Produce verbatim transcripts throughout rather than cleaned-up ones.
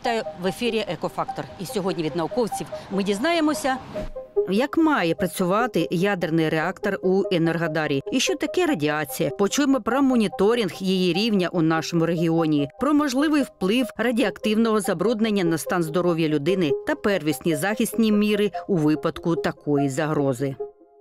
Вітаю, в ефірі «Екофактор». І сьогодні від науковців ми дізнаємося, як має працювати ядерний реактор у Енергодарі і що таке радіація. Почуємо про моніторинг її рівня у нашому регіоні, про можливий вплив радіоактивного забруднення на стан здоров'я людини та первісні захисні міри у випадку такої загрози.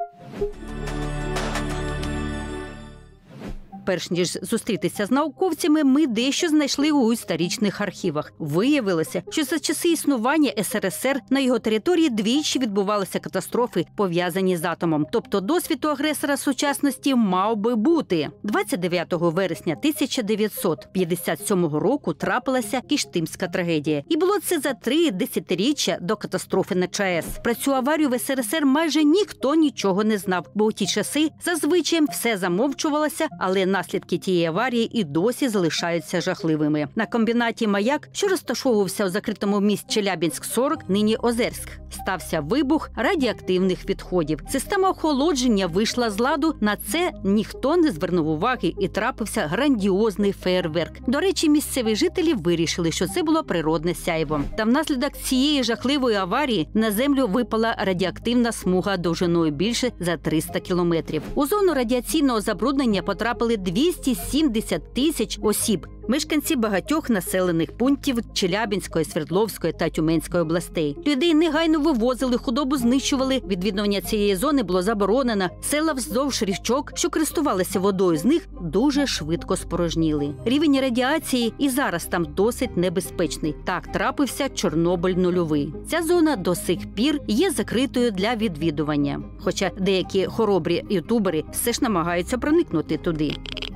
Перш ніж зустрітися з науковцями, ми дещо знайшли у історичних архівах. Виявилося, що за часи існування ес ер ес ер на його території двічі відбувалися катастрофи, пов'язані з атомом. Тобто досвід у агресора сучасності мав би бути. двадцять дев'ятого вересня тисяча дев'ятсот п'ятдесят сьомого року трапилася Киштимська трагедія. І було це за три десятиріччя до катастрофи на ЧАЕС. Про цю аварію в ес ер ес ер майже ніхто нічого не знав, бо у ті часи зазвичай все замовчувалося, але наслідки тієї аварії і досі залишаються жахливими. На комбінаті «Маяк», що розташовувався у закритому місті Челябинськ сорок, нині Озерськ, стався вибух радіоактивних відходів. Система охолодження вийшла з ладу, на це ніхто не звернув уваги і трапився грандіозний феєрверк. До речі, місцеві жителі вирішили, що це було природне сяйво. Та внаслідок цієї жахливої аварії на землю випала радіоактивна смуга довжиною більше за триста кілометрів. У зону радіаційного забруднення потрапили двісті сімдесят тисяч осіб, мешканці багатьох населених пунктів Челябинської, Свердловської та Тюменської областей. Людей негайно вивозили, худобу знищували. Відвідування цієї зони було заборонено. Села вздовж річок, що користувалися водою з них, дуже швидко спорожніли. Рівень радіації і зараз там досить небезпечний. Так трапився Чорнобиль нульовий. Ця зона до сих пір є закритою для відвідування. Хоча деякі хоробрі ютубери все ж намагаються проникнути туди.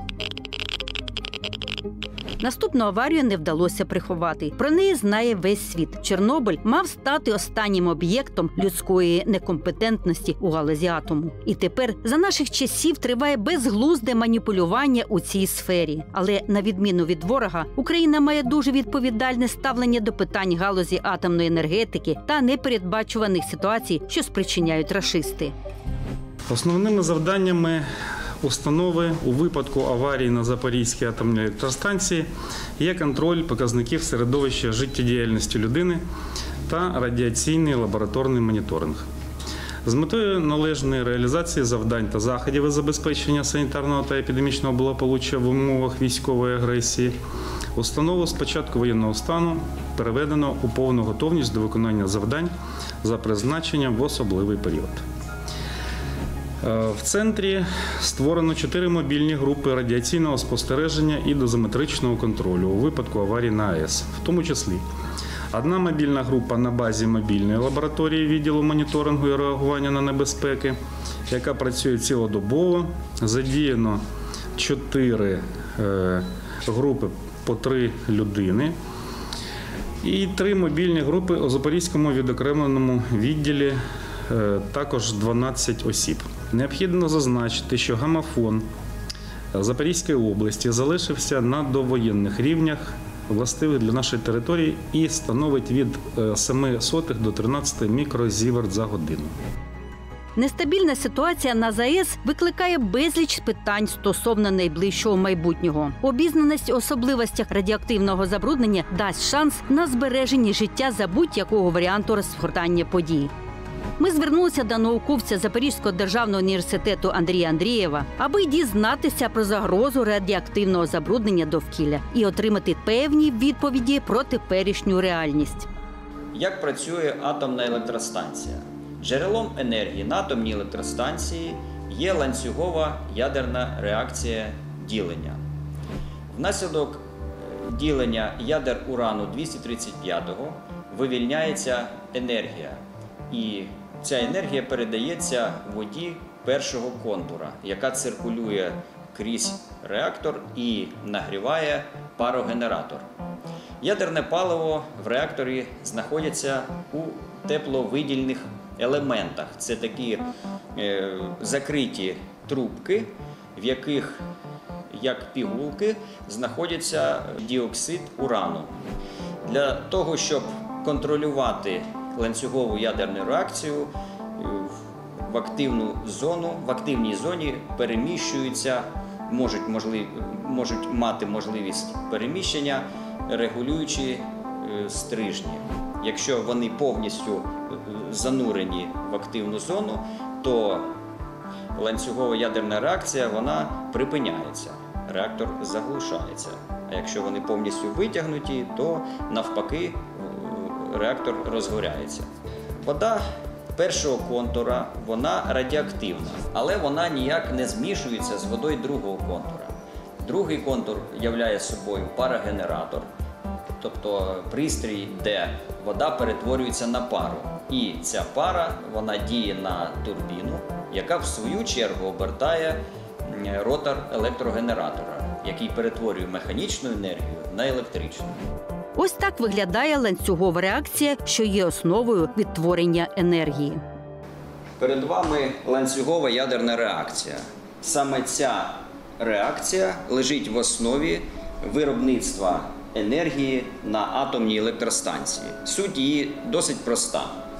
Наступну аварію не вдалося приховати. Про неї знає весь світ. Чорнобиль мав стати останнім об'єктом людської некомпетентності у галузі атому. І тепер за наших часів триває безглузде маніпулювання у цій сфері. Але на відміну від ворога, Україна має дуже відповідальне ставлення до питань галузі атомної енергетики та непередбачуваних ситуацій, що спричиняють рашисти. Основними завданнями установи у випадку аварії на Запорізькій атомній електростанції є контроль показників середовища життєдіяльності людини та радіаційний лабораторний моніторинг. З метою належної реалізації завдань та заходів із забезпечення санітарного та епідемічного благополуччя в умовах військової агресії установу з початку воєнного стану переведено у повну готовність до виконання завдань за призначенням в особливий період. В центрі створено чотири мобільні групи радіаційного спостереження і дозиметричного контролю у випадку аварії на АЕС, в тому числі одна мобільна група на базі мобільної лабораторії відділу моніторингу і реагування на небезпеки, яка працює цілодобово. Задіяно чотири групи по три людини і три мобільні групи у Запорізькому відокремленому відділі, також дванадцять осіб. Необхідно зазначити, що гамафон Запорізької області залишився на довоєнних рівнях, властивих для нашої території, і становить від семи сотих до тринадцяти мікрозіверт за годину. Нестабільна ситуація на ЗАЕС викликає безліч питань стосовно найближчого майбутнього. Обізнаність у особливостях радіоактивного забруднення дасть шанс на збереження життя за будь-якого варіанту розгортання подій. Ми звернулися до науковця Запорізького державного університету Андрія Андрієва, аби дізнатися про загрозу радіоактивного забруднення довкілля і отримати певні відповіді про теперішню реальність. Як працює атомна електростанція? Джерелом енергії на атомній електростанції є ланцюгова ядерна реакція ділення. Внаслідок ділення ядер урану двісті тридцять п'ятого вивільняється енергія. І ця енергія передається воді першого контура, яка циркулює крізь реактор і нагріває парогенератор. Ядерне паливо в реакторі знаходиться у тепловидільних елементах. Це такі е, закриті трубки, в яких, як пігулки, знаходиться діоксид урану. Для того, щоб контролювати ланцюгову ядерну реакцію, в активну зону, в активній зоні переміщуються, можуть, можлив, можуть мати можливість переміщення регулюючі стрижні. Якщо вони повністю занурені в активну зону, то ланцюгова ядерна реакція вона припиняється, реактор заглушається. А якщо вони повністю витягнуті, то навпаки реактор розгоряється. Вода першого контура, вона радіоактивна, але вона ніяк не змішується з водою другого контура. Другий контур являє собою парогенератор, тобто пристрій, де вода перетворюється на пару. І ця пара, вона діє на турбіну, яка в свою чергу обертає ротор електрогенератора, який перетворює механічну енергію на електричну. Ось так виглядає ланцюгова реакція, що є основою відтворення енергії. Перед вами ланцюгова ядерна реакція. Саме ця реакція лежить в основі виробництва енергії на атомній електростанції. Суть її досить проста.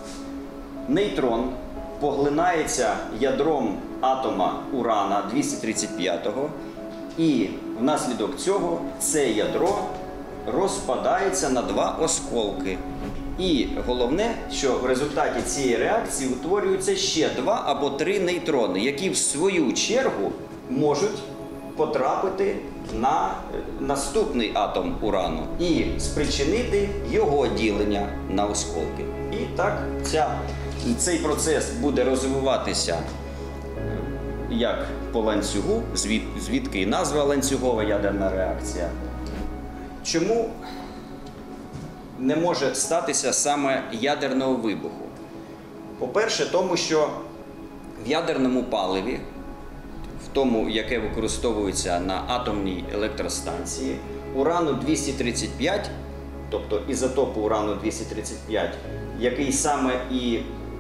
Нейтрон поглинається ядром атома урана двісті тридцять п'ятого, і внаслідок цього це ядро розпадається на два осколки. І головне, що в результаті цієї реакції утворюються ще два або три нейтрони, які в свою чергу можуть потрапити на наступний атом урану і спричинити його ділення на осколки. І так ця, цей процес буде розвиватися як по ланцюгу, звід, звідки і назва ланцюгова ядерна реакція. Чому не може статися саме ядерного вибуху? По-перше, тому що в ядерному паливі, в тому, яке використовується на атомній електростанції, урану двісті тридцять п'ять, тобто ізотопу урану двісті тридцять п'ять, який саме і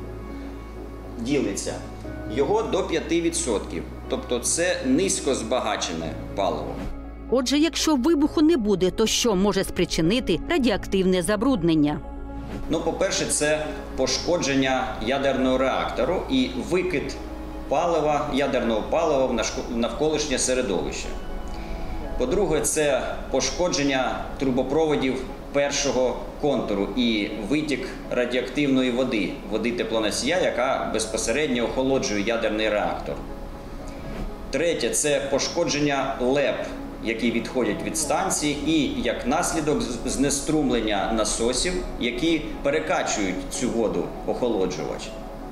ділиться, його до п'яти відсотків. Тобто це низько збагачене паливо. Отже, якщо вибуху не буде, то що може спричинити радіоактивне забруднення? Ну, по-перше, це пошкодження ядерного реактору і викид палива, ядерного палива в навколишнє середовище. По-друге, це пошкодження трубопроводів першого контуру і витік радіоактивної води, води теплоносія, яка безпосередньо охолоджує ядерний реактор. Третє – це пошкодження леп, які відходять від станції, і як наслідок знеструмлення насосів, які перекачують цю воду охолоджувач.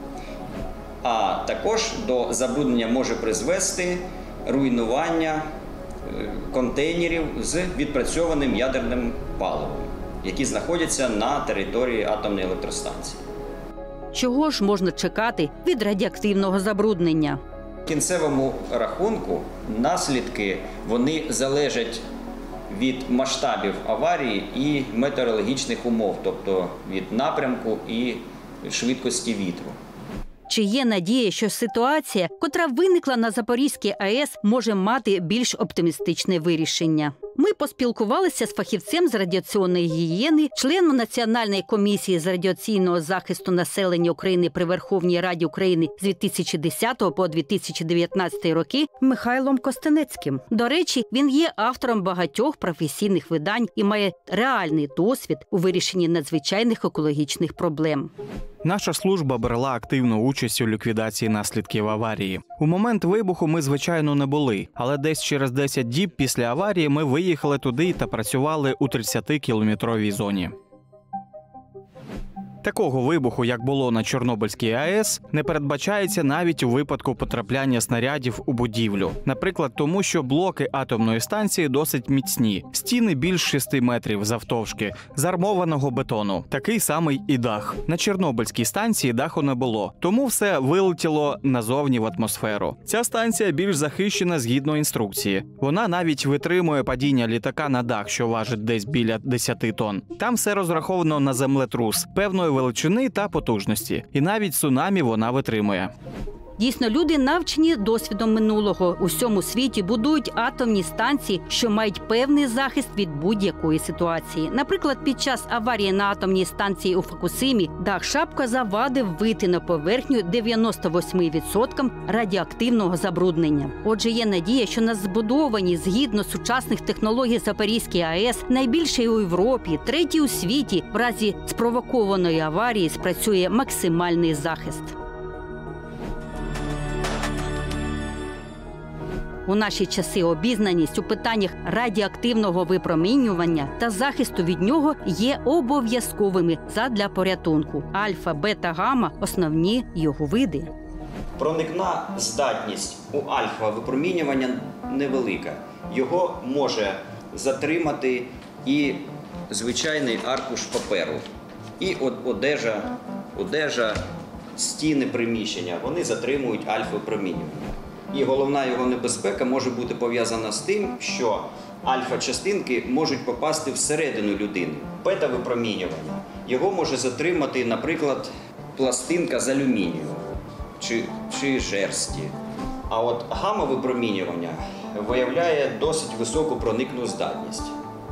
А також до забруднення може призвести руйнування контейнерів з відпрацьованим ядерним паливом, які знаходяться на території атомної електростанції. Чого ж можна чекати від радіоактивного забруднення? В кінцевому рахунку наслідки вони залежать від масштабів аварії і метеорологічних умов, тобто від напрямку і швидкості вітру. Чи є надія, що ситуація, котра виникла на Запорізькій АЕС, може мати більш оптимістичне вирішення? Ми поспілкувалися з фахівцем з радіаційної гігієни, членом Національної комісії з радіаційного захисту населення України при Верховній Раді України з дві тисячі десятого по дві тисячі дев'ятнадцятий роки Михайлом Костенецьким. До речі, він є автором багатьох професійних видань і має реальний досвід у вирішенні надзвичайних екологічних проблем. Наша служба брала активну участь у ліквідації наслідків аварії. У момент вибуху ми, звичайно, не були, але десь через десять діб після аварії ми виїхали туди та працювали у тридцятикілометровій зоні. Такого вибуху, як було на Чорнобильській АЕС, не передбачається навіть у випадку потрапляння снарядів у будівлю. Наприклад, тому що блоки атомної станції досить міцні. Стіни більш шести метрів завтовшки, з армованого бетону. Такий самий і дах. На Чорнобильській станції даху не було, тому все вилетіло назовні в атмосферу. Ця станція більш захищена згідно інструкції. Вона навіть витримує падіння літака на дах, що важить десь біля десяти тонн. Там все розраховано на землетрус, певної величини та потужності. І навіть цунамі вона витримує. Дійсно, люди навчені досвідом минулого. У всьому світі будують атомні станції, що мають певний захист від будь-якої ситуації. Наприклад, під час аварії на атомній станції у Фукусимі дах шапка завадив вийти на поверхню дев'яносто вісім відсотків радіоактивного забруднення. Отже, є надія, що на збудованій згідно сучасних технологій Запорізькій АЕС, найбільшій у Європі, третій у світі, в разі спровокованої аварії спрацює максимальний захист. У наші часи обізнаність у питаннях радіоактивного випромінювання та захисту від нього є обов'язковими задля порятунку. Альфа, бета, гамма – основні його види. Проникна здатність у альфа-випромінювання невелика. Його може затримати і звичайний аркуш паперу, і одежа, одежа, стіни приміщення. Вони затримують альфа-випромінювання. І головна його небезпека може бути пов'язана з тим, що альфа-частинки можуть попасти всередину людини. Бета-випромінювання його може затримати, наприклад, пластинка з алюмінію чи, чи жерсті. А от гамма-випромінювання виявляє досить високу проникну здатність.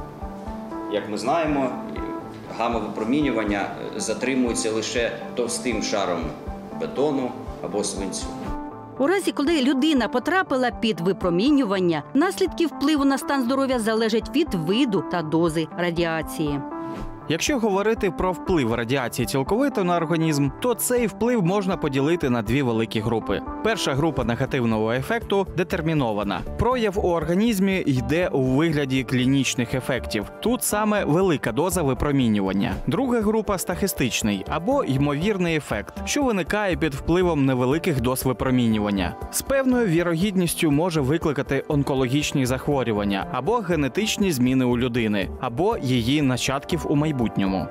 Як ми знаємо, гамма-випромінювання затримується лише товстим шаром бетону або свинцю. У разі, коли людина потрапила під випромінювання, наслідки впливу на стан здоров'я залежать від виду та дози радіації. Якщо говорити про вплив радіації цілковито на організм, то цей вплив можна поділити на дві великі групи. Перша група негативного ефекту детермінована. Прояв у організмі йде у вигляді клінічних ефектів. Тут саме велика доза випромінювання. Друга група – стахістичний або ймовірний ефект, що виникає під впливом невеликих доз випромінювання. З певною вірогідністю може викликати онкологічні захворювання або генетичні зміни у людини, або її нащадків у майбутньому.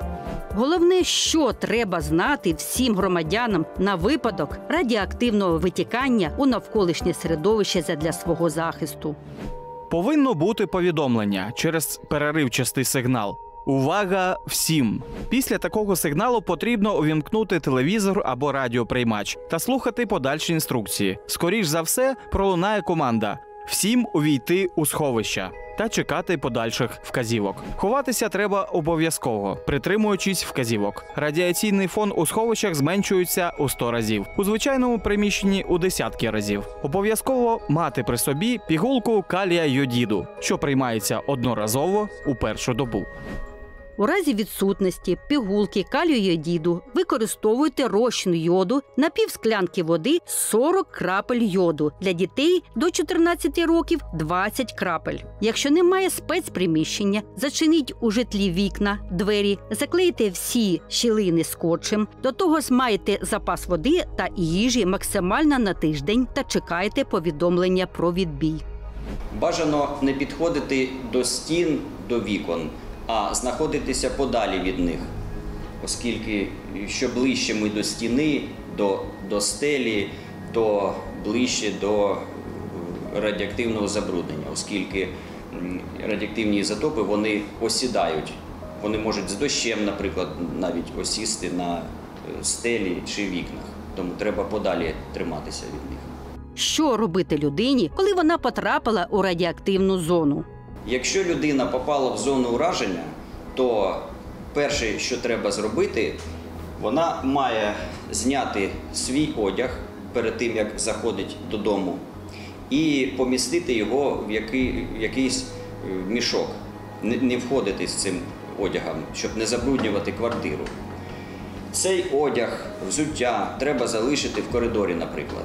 Головне, що треба знати всім громадянам на випадок радіоактивного витікання у навколишнє середовище задля свого захисту. Повинно бути повідомлення через переривчастий сигнал. Увага всім! Після такого сигналу потрібно увімкнути телевізор або радіоприймач та слухати подальші інструкції. Скоріш за все, пролунає команда «Всім увійти у сховища» та чекати подальших вказівок. Ховатися треба обов'язково, притримуючись вказівок. Радіаційний фон у сховищах зменшується у сто разів, у звичайному приміщенні – у десятки разів. Обов'язково мати при собі пігулку калія йодіду, що приймається одноразово у першу добу. У разі відсутності пігулки калію йодіду використовуйте розчин йоду на півсклянки води сорок крапель йоду. Для дітей до чотирнадцяти років – двадцять крапель. Якщо немає спецприміщення, зачиніть у житлі вікна, двері, заклейте всі щілини скотчем. До того ж майте запас води та їжі максимально на тиждень та чекайте повідомлення про відбій. Бажано не підходити до стін, до вікон, а знаходитися подалі від них, оскільки що ближче ми до стіни, до, до стелі, то ближче до радіоактивного забруднення, оскільки радіоактивні ізотопи, вони осідають. Вони можуть з дощем, наприклад, навіть осісти на стелі чи вікнах, тому треба подалі триматися від них. Що робити людині, коли вона потрапила у радіоактивну зону? Якщо людина попала в зону ураження, то перше, що треба зробити, вона має зняти свій одяг перед тим, як заходить додому, і помістити його в який, якийсь мішок, не, не входити з цим одягом, щоб не забруднювати квартиру. Цей одяг, взуття треба залишити в коридорі, наприклад.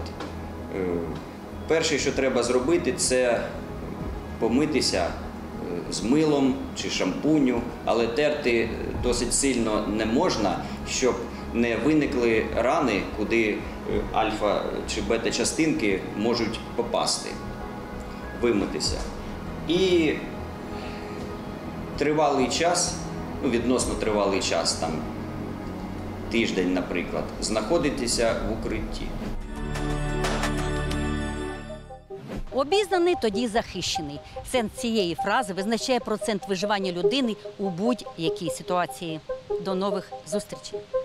Перше, що треба зробити, це помитися з милом чи шампуню, але терти досить сильно не можна, щоб не виникли рани, куди альфа чи бета-частинки можуть попасти, вимитися. І тривалий час, ну, відносно тривалий час, там, тиждень, наприклад, знаходитися в укритті. Обізнаний, тоді захищений. Сенс цієї фрази визначає процент виживання людини у будь-якій ситуації. До нових зустрічей!